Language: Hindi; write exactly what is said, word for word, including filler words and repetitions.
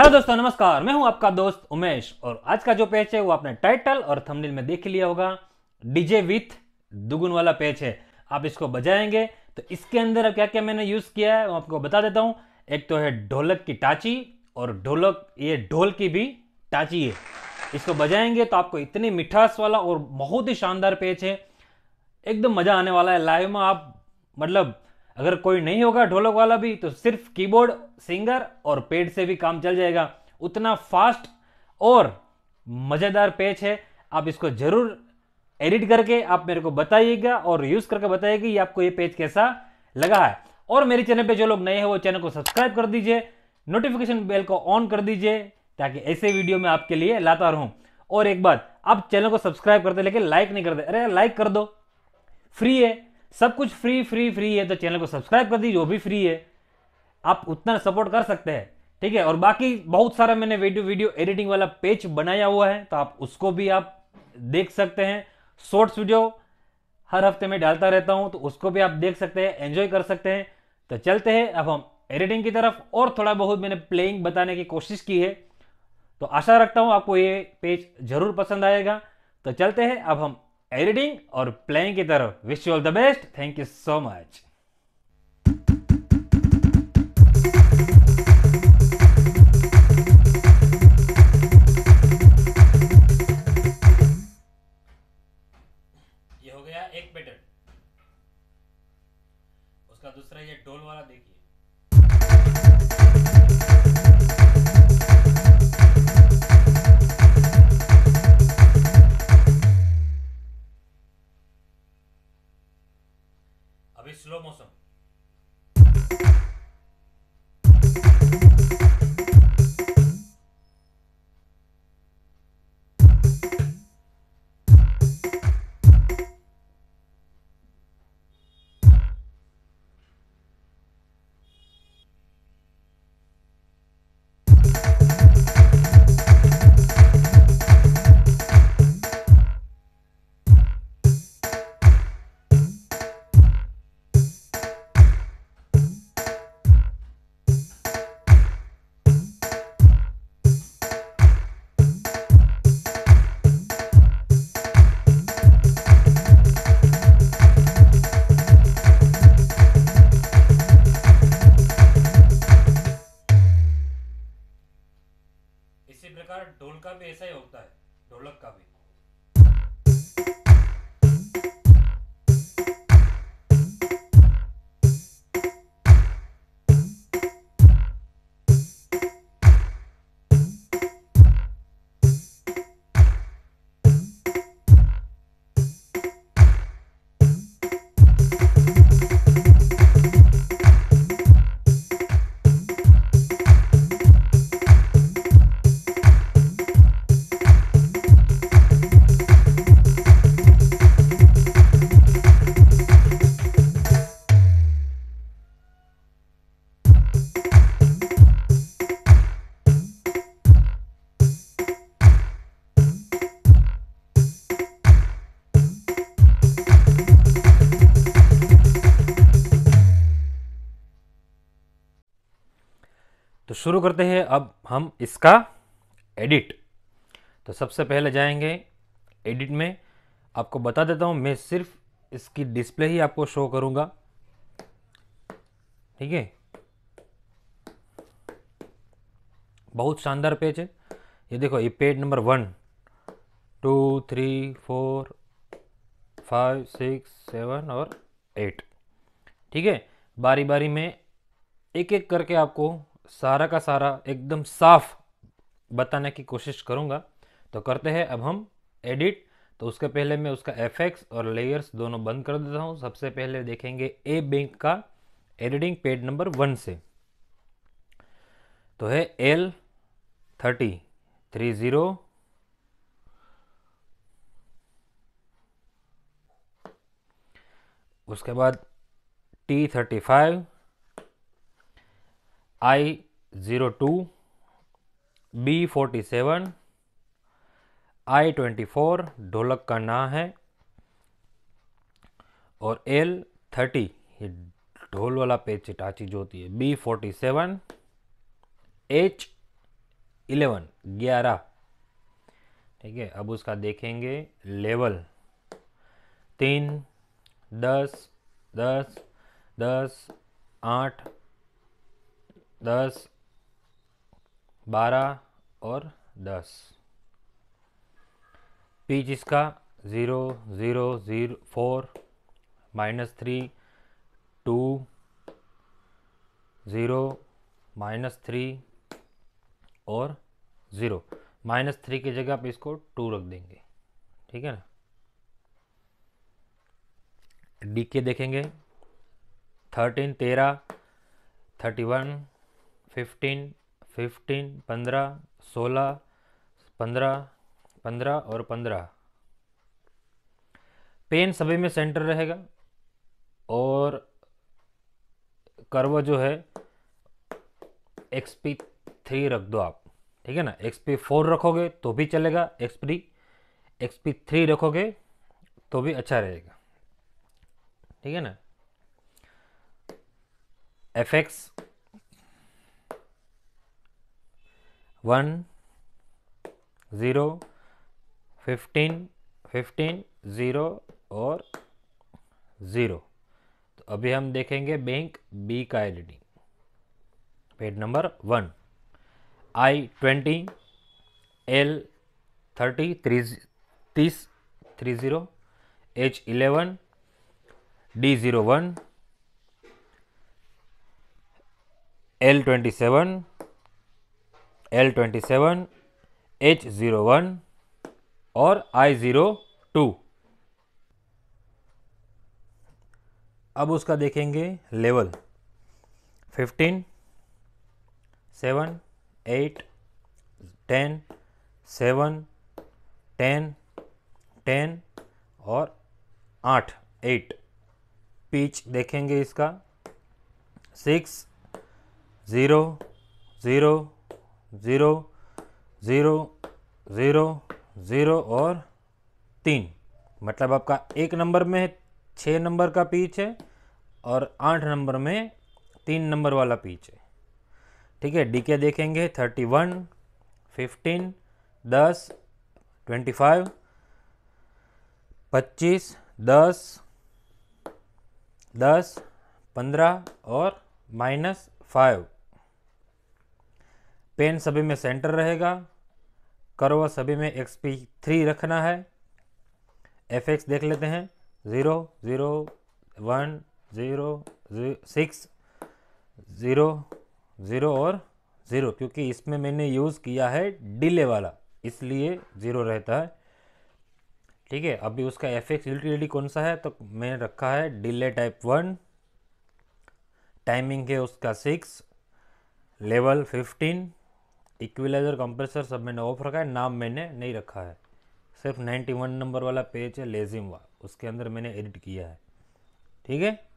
हेलो दोस्तों, नमस्कार। मैं हूं आपका दोस्त उमेश और आज का जो पेज है वो आपने टाइटल और थंबनेल में देख लिया होगा। डीजे विथ दुगुन वाला पेज है। आप इसको बजाएंगे तो इसके अंदर अब क्या क्या मैंने यूज किया है वो आपको बता देता हूं। एक तो है ढोलक की टाची और ढोलक ये ढोल की भी टाची है। इसको बजाएंगे तो आपको इतनी मिठास वाला और बहुत ही शानदार पेज है, एकदम मजा आने वाला है। लाइव में आप मतलब अगर कोई नहीं होगा ढोलक वाला भी तो सिर्फ कीबोर्ड, सिंगर और पेड से भी काम चल जाएगा। उतना फास्ट और मजेदार पेज है। आप इसको जरूर एडिट करके आप मेरे को बताइएगा और यूज करके बताइएगा कि आपको ये पेज कैसा लगा है। और मेरे चैनल पे जो लोग नए हैं वो चैनल को सब्सक्राइब कर दीजिए, नोटिफिकेशन बेल को ऑन कर दीजिए ताकि ऐसे वीडियो मैं आपके लिए लाता रहूं। और एक बात, आप चैनल को सब्सक्राइब करते लेकिन लाइक नहीं करते। अरे लाइक कर दो, फ्री है, सब कुछ फ्री फ्री फ्री है। तो चैनल को सब्सक्राइब कर दीजिए, वो भी फ्री है। आप उतना सपोर्ट कर सकते हैं, ठीक है। और बाकी बहुत सारा मैंने वीडियो वीडियो एडिटिंग वाला पेज बनाया हुआ है तो आप उसको भी आप देख सकते हैं। शॉर्ट्स वीडियो हर हफ्ते में डालता रहता हूं तो उसको भी आप देख सकते हैं, एंजॉय कर सकते हैं। तो चलते हैं अब हम एडिटिंग की तरफ। और थोड़ा बहुत मैंने प्लेइंग बताने की कोशिश की है तो आशा रखता हूं आपको ये पेज जरूर पसंद आएगा। तो चलते हैं अब हम एडिटिंग और प्लेइंग की तरफ। Wish you all the best. Thank you so much. ये हो गया एक पैटर्न। उसका दूसरा ये ढोल वाला देखिए। अभी स्लो मोशन। इसी प्रकार ढोल का भी ऐसा ही होता है, ढोलक का भी। तो शुरू करते हैं अब हम इसका एडिट। तो सबसे पहले जाएंगे एडिट में। आपको बता देता हूं मैं सिर्फ इसकी डिस्प्ले ही आपको शो करूंगा, ठीक है। बहुत शानदार पेज है ये। देखो ये page number one two three four five six seven और एट, ठीक है। बारी बारी में एक एक करके आपको सारा का सारा एकदम साफ बताने की कोशिश करूंगा। तो करते हैं अब हम एडिट। तो उसके पहले मैं उसका एफेक्ट्स और लेयर्स दोनों बंद कर देता हूं। सबसे पहले देखेंगे ए बैंक का एडिटिंग पेज नंबर वन से। तो है एल थर्टी थ्री जीरो, उसके बाद T thirty five, I zero two, B forty seven, I twenty four ढोलक का ना है, और एल थर्टी ये ढोल वाला पेच टाची जो होती है, B forty seven, H eleven, ग्यारह। ठीक है, अब उसका देखेंगे लेवल, तीन, दस, दस, दस, आठ, दस, बारह और दस। पीच इसका zero, zero, zero, four, minus three, two, zero, minus three और ज़ीरो। माइनस थ्री की जगह पे इसको टू रख देंगे। ठीक है ना। डी के देखेंगे, थर्टीन, तेरह, थर्टी वन, फिफ्टीन, फिफ्टीन, पंद्रह, सोलह, पंद्रह, पंद्रह और पंद्रह। पेन सभी में सेंटर रहेगा और कर्व जो है एक्स पी थ्री रख दो आप। ठीक है ना, एक्स पी फोर रखोगे तो भी चलेगा, X P X P three रखोगे तो भी अच्छा रहेगा। ठीक है ना। F X one, zero, fifteen, fifteen, zero और ज़ीरो। तो अभी हम देखेंगे बैंक बी का LED. Page number one, I twenty, L thirty, तीस, three zero, H eleven, D zero one, L twenty seven, L twenty seven, H zero one और आई ज़ीरो टू। अब उसका देखेंगे level, fifteen, seven, eight, ten, seven, ten, ten और आठ, एट। पिच देखेंगे इसका six, zero, zero, zero, zero, zero, zero और तीन। मतलब आपका एक नंबर में छः नंबर का पिच है और आठ नंबर में तीन नंबर वाला पिच है। ठीक है, डी के देखेंगे थर्टी वन, फिफ्टीन, दस, ट्वेंटी फाइव, पच्चीस, दस, दस, पंद्रह और माइनस फाइव। पेन सभी में सेंटर रहेगा, कर्व सभी में एक्स पी थ्री रखना है। एफ एक्स देख लेते हैं, zero, zero, one, zero, six, zero, zero और ज़ीरो, क्योंकि इसमें मैंने यूज़ किया है डिले वाला इसलिए ज़ीरो रहता है। ठीक है, अभी उसका एफ एक्स यूटिलिटी कौन सा है, तो मैंने रखा है डिले टाइप वन, टाइमिंग है उसका six, level fifteen, equaliser compressor सब मैंने ऑफ रखा है, नाम मैंने नहीं रखा है। सिर्फ नाइन्टी वन नंबर वाला पेज है लेजिम वा, उसके अंदर मैंने एडिट किया है। ठीक है।